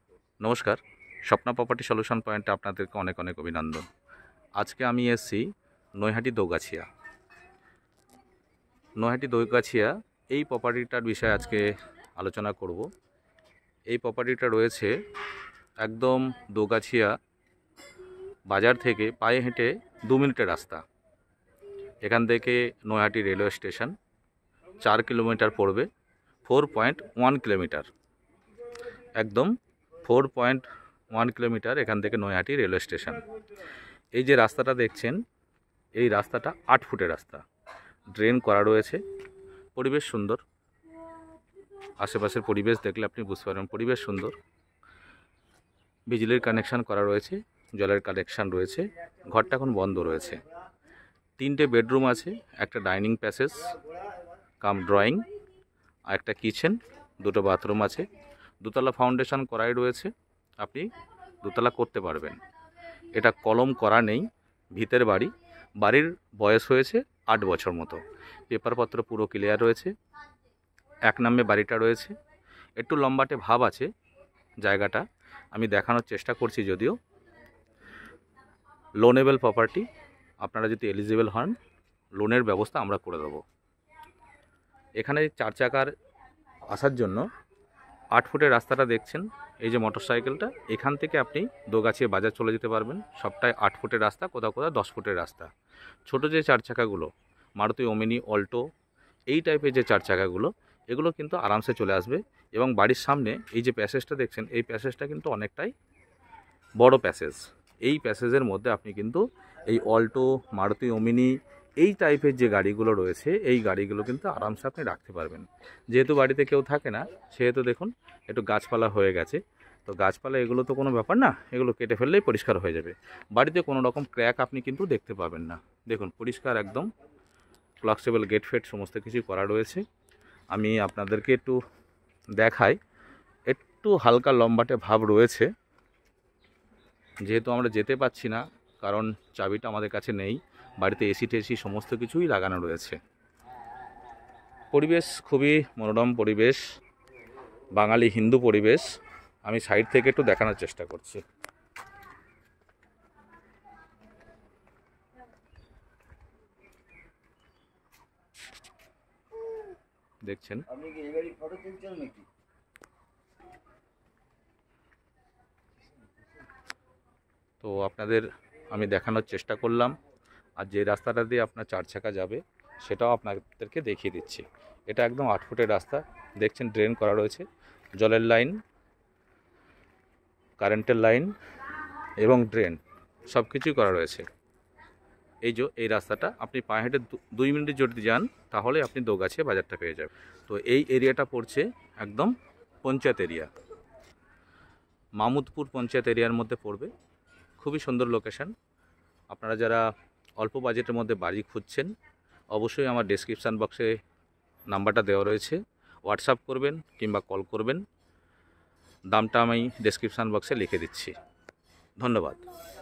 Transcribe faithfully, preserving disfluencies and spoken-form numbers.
নমস্কার, Swapna property solution পয়েন্টে আপনাদেরকে অনেক অনেক অভিনন্দন। আজকে আমি এসেছি নৈহাটি দোগাছিয়া। নৈহাটি দোগাছিয়া এই প্রপার্টিটার বিষয়ে আজকে আলোচনা করব। এই প্রপার্টিটা রয়েছে একদম দোগাছিয়া বাজার থেকে পায়ে হেঁটে দু মিনিটের রাস্তা। এখান থেকে নৈহাটি রেলওয়ে স্টেশন চার কিলোমিটার পড়বে, ফোর পয়েন্ট ওয়ান কিলোমিটার একদম ফোর পয়েন্ট ওয়ান কিলোমিটার এখান থেকে নৈহাটি রেলওয়ে স্টেশন। এই যে রাস্তাটা দেখছেন, এই রাস্তাটা আট ফুটের রাস্তা, ড্রেন করা রয়েছে। পরিবেশ সুন্দর, আশেপাশের পরিবেশ দেখলে আপনি বুঝতে পারবেন পরিবেশ সুন্দর। বিজলির কানেকশান করা রয়েছে, জলের কানেকশান রয়েছে। ঘরটা এখন বন্ধ রয়েছে। তিনটে বেডরুম আছে, একটা ডাইনিং প্যাসেজ কাম ড্রয়িং, আর একটা কিচেন, দুটো বাথরুম আছে। দুতলা ফাউন্ডেশন করাই রয়েছে, আপনি দুতলা করতে পারবেন। এটা কলম করা নেই, ভিতের বাড়ি। বাড়ির বয়স হয়েছে আট বছর মতো। পেপারপত্র পুরো ক্লিয়ার রয়েছে। এক নামে বাড়িটা রয়েছে। একটু লম্বাটে ভাব আছে জায়গাটা, আমি দেখানোর চেষ্টা করছি। যদিও লোনেবল প্রপার্টি, আপনারা যদি এলিজিবল হন লোনের ব্যবস্থা আমরা করে দেবো। এখানে চার চাকার আসার জন্য আট ফুটের রাস্তাটা দেখছেন, এই যে মোটর সাইকেলটা, এখান থেকে আপনি দোগাছিয়া বাজার চলে যেতে পারবেন। সবটাই আট ফুটের রাস্তা, কোথাও কোথাও দশ ফুটের রাস্তা। ছোট যে চার চাকাগুলো, মারুতি ওমিনি, অল্টো, এই টাইপের যে চার চাকাগুলো, এগুলো কিন্তু আরামসে চলে আসবে। এবং বাড়ির সামনে এই যে প্যাসেজটা দেখছেন, এই প্যাসেজটা কিন্তু অনেকটাই বড় প্যাসেজ। এই প্যাসেজের মধ্যে আপনি কিন্তু এই অল্টো, মারুতি ওমিনি, এই টাইপের যে গাড়িগুলো রয়েছে, এই গাড়িগুলো কিন্তু আরামসে আপনি রাখতে পারবেন। যেহেতু বাড়িতে কেউ থাকে না, সেহেতু দেখুন একটু গাছপালা হয়ে গেছে। তো গাছপালা এগুলো তো কোনো ব্যাপার না, এগুলো কেটে ফেললেই পরিষ্কার হয়ে যাবে। বাড়িতে কোনো রকম ক্র্যাক আপনি কিন্তু দেখতে পাবেন না। দেখুন পরিষ্কার একদম, ফ্লেক্সিবল গেট ফেট সমস্ত কিছুই করা রয়েছে। আমি আপনাদেরকে একটু দেখাই। একটু হালকা লম্বাটে ভাব রয়েছে, যেহেতু আমরা যেতে পারছি না, কারণ চাবিটা আমাদের কাছে নেই। বাড়িতে এসি টেসি সমস্ত কিছুই লাগানো রয়েছে। পরিবেশ খুবই মনোরম পরিবেশ, বাঙালি হিন্দু পরিবেশ। আমি সাইড থেকে একটু দেখানোর চেষ্টা করছি। দেখছেন তো আপনাদের আমি দেখানোর চেষ্টা করলাম। আর যে রাস্তাটা দিয়ে আপনার চার চাকা যাবে সেটাও আপনাদেরকে দেখিয়ে দিচ্ছি। এটা একদম আট ফুটের রাস্তা, দেখছেন ড্রেন করা রয়েছে, জলের লাইন, কারেন্টের লাইন এবং ড্রেন সব কিছুই করা রয়েছে। এই যে এই রাস্তাটা আপনি পায়ে হেঁটে দুই মিনিটে যদি যান তাহলে আপনি দোগাছিয়া বাজারটা পেয়ে যাবেন। তো এই এরিয়াটা পড়ছে একদম পঞ্চায়েত এরিয়া, মামুদপুর পঞ্চায়েত এরিয়ার মধ্যে পড়বে। খুবই সুন্দর লোকেশন। আপনারা যারা অল্প বাজেটের মধ্যে বাড়ি খুঁজছেন, অবশ্যই আমার ডেসক্রিপশান বক্সে নাম্বারটা দেওয়া রয়েছে, হোয়াটসঅ্যাপ করবেন কিংবা কল করবেন। দামটা আমি ডেসক্রিপশান বক্সে লিখে দিচ্ছি। ধন্যবাদ।